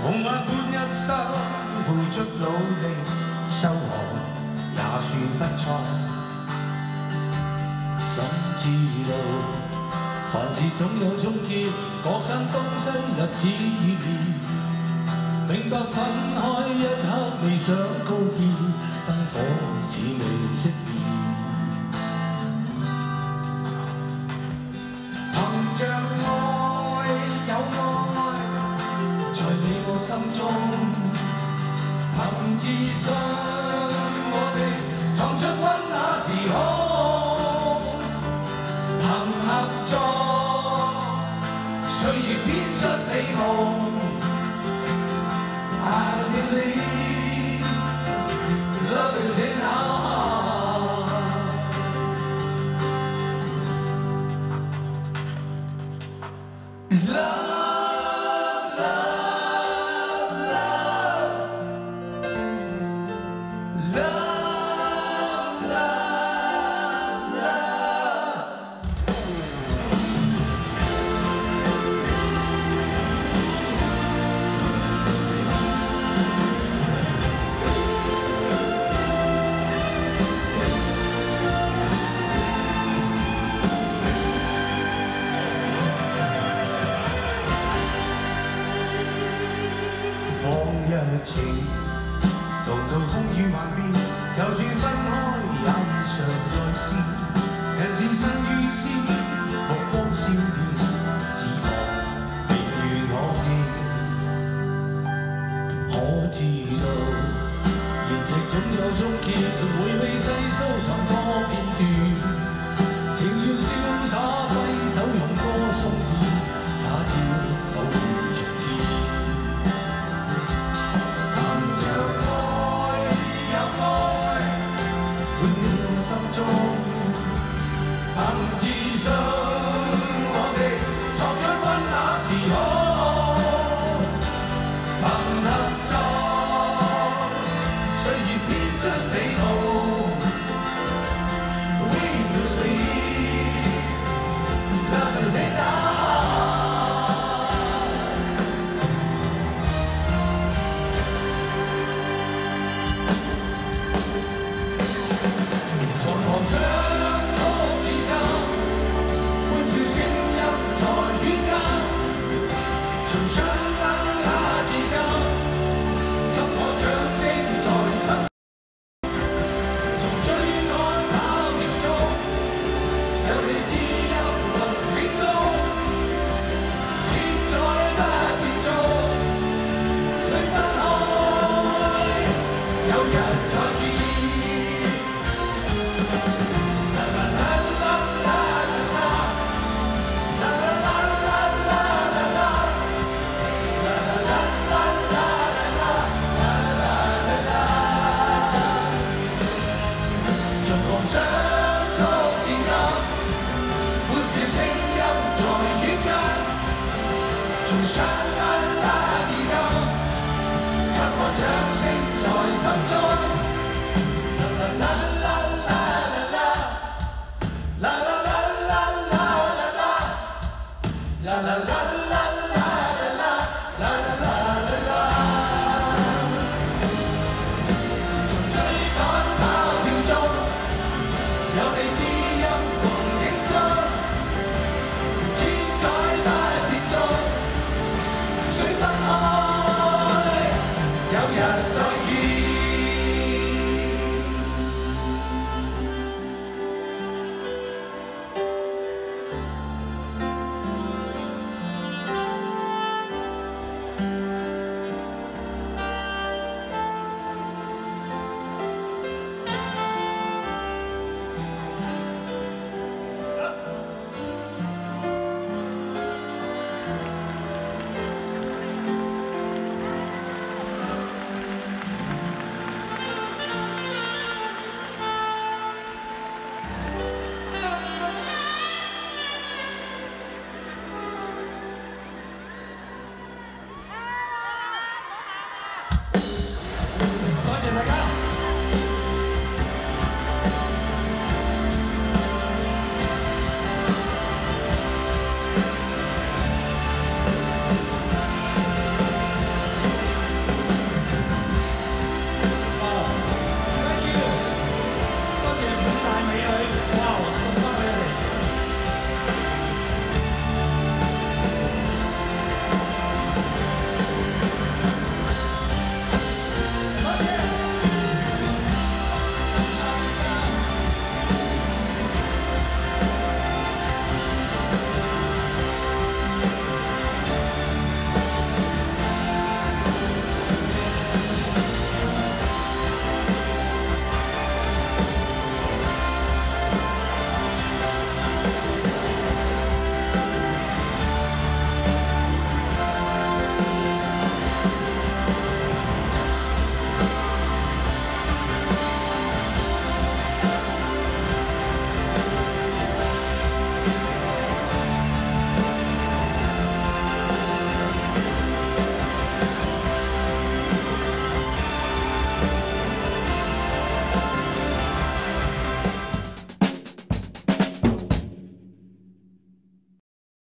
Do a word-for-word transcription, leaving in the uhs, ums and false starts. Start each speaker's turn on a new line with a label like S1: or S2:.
S1: 夢幻般一生，付出努力，收穫也算不錯。心知道，凡事總有終結，各散東西，日子已變。明白分開一刻，未想告別，燈火似未熄滅。憑着愛有愛，在你我心中，憑自信，我哋創出溫那時空，憑合作，歲月編出美夢。I believe love is in our heart. Love, love, love, love, love, love. 情動到風雨幻變，就算分開也已常在線。人是生於斯，目光笑臉，只望永遠可見。可知道，現實總有終結，回味細數尋個片段。情要瀟灑揮手用歌送別，他朝偶遇重見。憑自信，我哋創出溫那時空，憑合作，歲月編出美夢。We believe love is in our heart。在航上。從燦爛那至今，給我掌聲在心中。啦啦啦啦啦啦啦，啦啦啦啦啦啦啦，啦啦啦啦啦啦，啦啦啦啦。從追趕跑跳中，有你知音共影相，千載不變中。水分開，有日再。